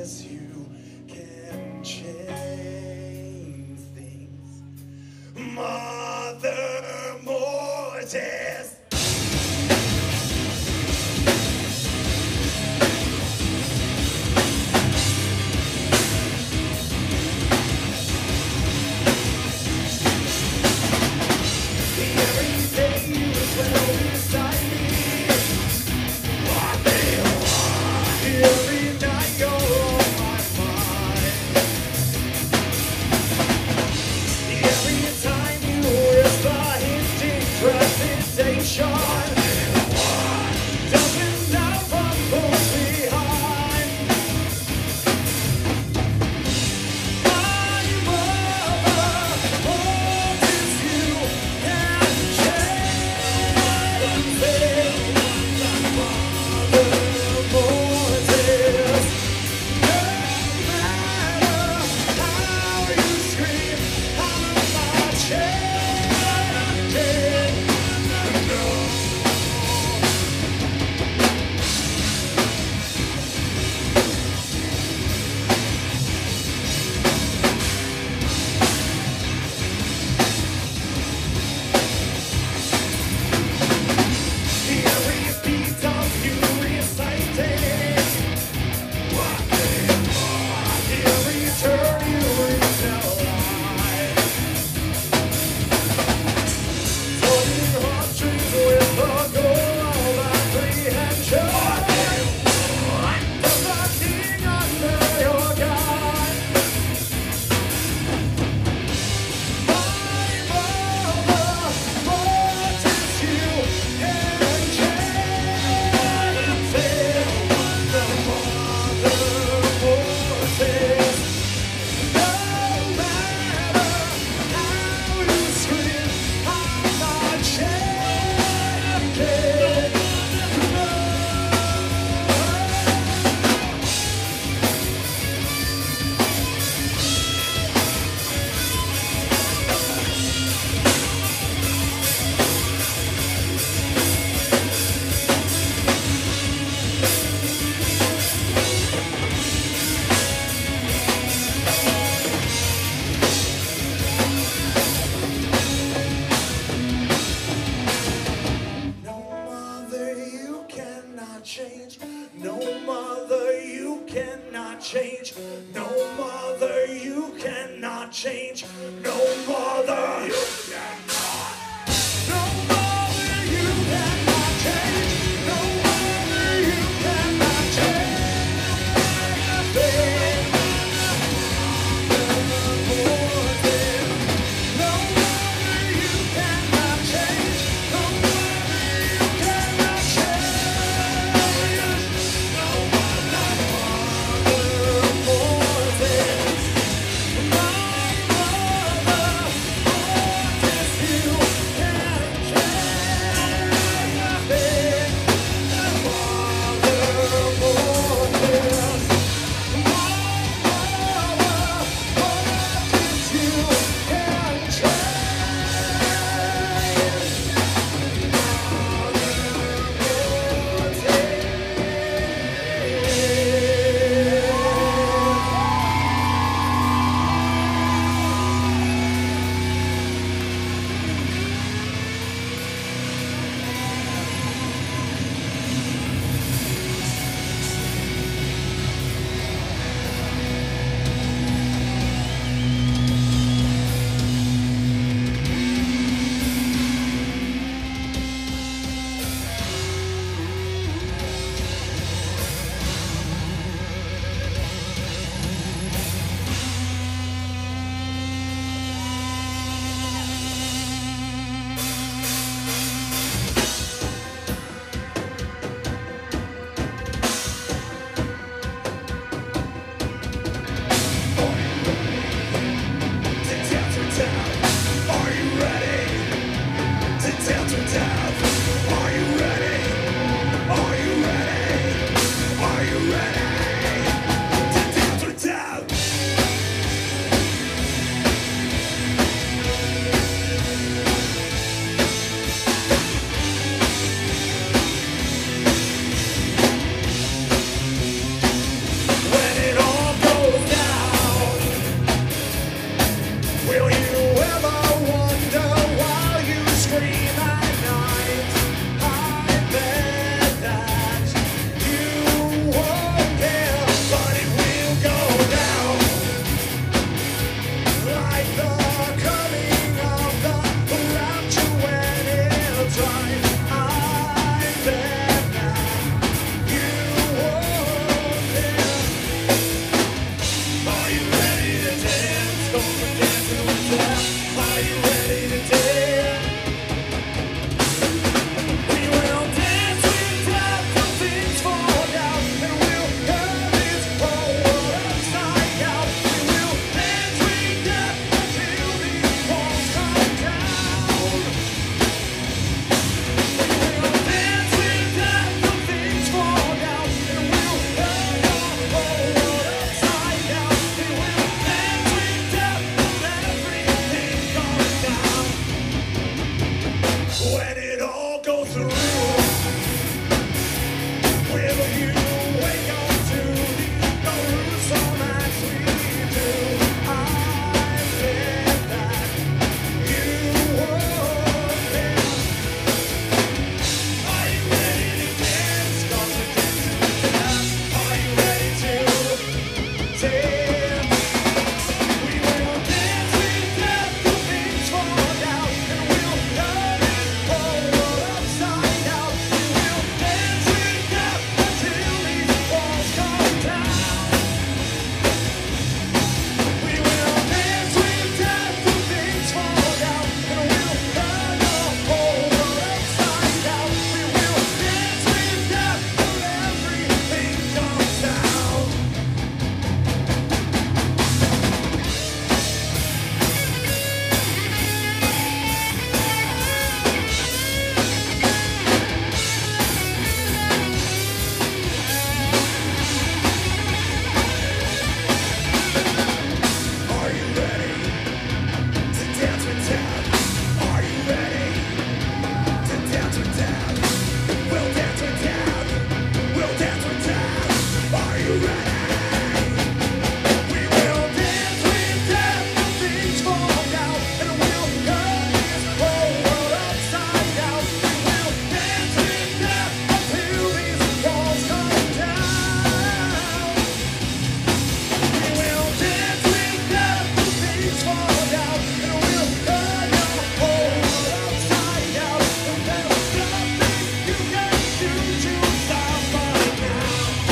Yes, you can change things. Mother Mortis. Change. No mother, you cannot change. No mother, you cannot change. No mother, you cannot. No mother, you cannot change. No mother, you cannot change. when it all goes through, will you wake up to the roots all nights we do? I bet that you would then. Are you ready to dance? 'Cause we're dancing to death. Are you ready to dance? We will dance with death till things fall down, and we'll turn this whole world upside down. We will dance with death until these walls come down. We will dance with death till things fall down, and we'll turn the whole world upside down. We will dance with death till everything comes down. Are you ready to dance with death? Are you ready to dance with death? We'll dance with death. We'll dance with death. Are you ready? We will dance with death till things fall down, and we'll turn this whole world upside down. We will dance with death until these walls come down. We will dance with death till things fall down, and we'll turn the whole world upside down. And there's nothing you can do to stop us now.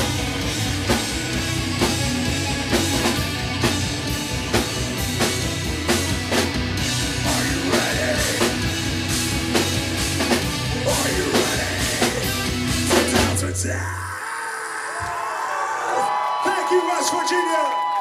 Are you ready? Are you ready to dance with death? Thank you, West Virginia.